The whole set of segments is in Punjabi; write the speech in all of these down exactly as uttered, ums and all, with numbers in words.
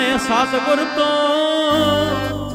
ਆਪਣੇ ਸਤਿਗੁਰ ਤੋਂ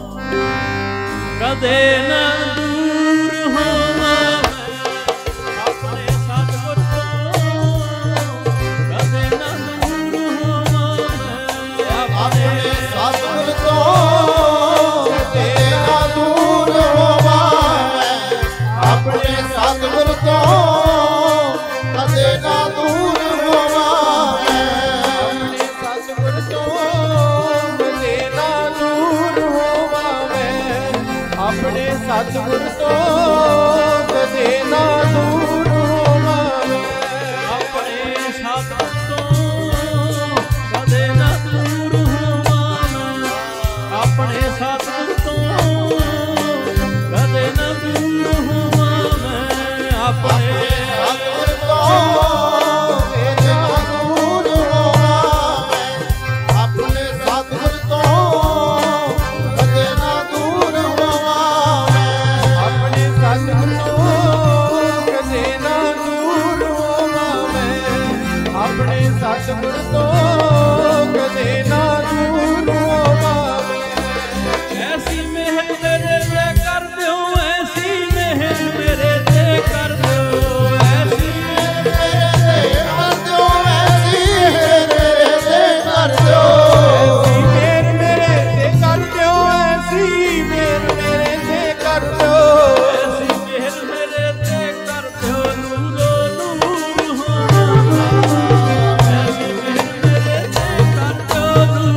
ਕਦੇ ਨਾ ਦੂਰ ਹੋਵਾਂ ਆਪਣੇ ਸਤਿਗੁਰ ਤੋਂ ਕਦੇ ਨਾ ਦੂਰ ਹੋਵਾਂ ਆਪਣੇ ਸਤਿਗੁਰ ਤੋਂ ਕਦੇ ਨਾ ਦੂਰ ਹੋਵਾਂ ਆਪਣੇ ਸਤਿਗੁਰ ਤੋਂ ਕਦੇ ਨਾ ਦੂਰ ਹੋਵਾਂ ਆਪਣੇ ਸਤਿਗੁਰ ਤੋਂ ਕਦੇ ਨਾ ਦੂਰ ਹੋਵਾਂ ਆਪਣੇ ਸਤਿਗੁਰ ਤੋਂ ਕਦੇ ਨਾ ਦੂਰ ਹੋਵਾਂ ਆਪਣੇ ਸਤਿਗੁਰ ਤੋਂ ਕਦੇ ਨਾ ਦੂਰ ਹੋਵਾਂ ਆਪਣੇ ਸਤਿਗੁਰ ਤੋਂ ਕਦੇ ਨਾ ਦੂਰ ਹੋਵਾਂ ਆਪਣੇ ਸਤਿਗੁਰ ਤੋਂ ਕਦੇ ਨਾ ਦੂਰ ਹੋਵਾਂ ਆਪਣੇ ਸਤਿਗੁਰ ਤੋਂ ਕਦੇ ਨਾ ਦੂਰ ਹੋਵਾਂ ਆਪਣੇ ਸਤਿਗੁਰ ਤੋਂ ਕਦੇ ਨਾ ਦੂਰ ਹੋਵਾਂ ਆਪਣੇ ਸਤਿਗੁਰ ਤੋਂ ਕਦੇ ਨਾ ਦੂਰ ਹੋਵਾਂ ਐਸੀ ਮਿਹਰ ਮੇਰੇ ਤੇ ਕਰ ਦਿਓ ਐਸੀ ਮਿਹਰ ਮੇਰੇ ਤੇ ਕਰ ਦਿਓ ਐਸੀ ਮੇਰੇ ਤੇ ਕਰ ਦਿਓ ਐਸੀ ਮੇਰੇ ਤੇ ਕਰ ਦਿਓ ਐਸੀ ਮੇਰ ਮੇਰੇ ਤੇ ਕਰ ਦਿਓ ਐਸੀ ਮੇਰ ਮੇਰੇ ਤੇ ਕਰ ਦਿਓ ਐਸੀ ਮਿਹਰ ਮੇਰੇ ਤੇ ਕਰ ਦਿਓ ਨੂਰੋ ਨੂਰ ਹੋਵਾਂ ਐਸੀ ਮਿਹਰ ਮੇਰੇ ਤੇ ਕਰ ਦਿਓ ਨੂਰੋ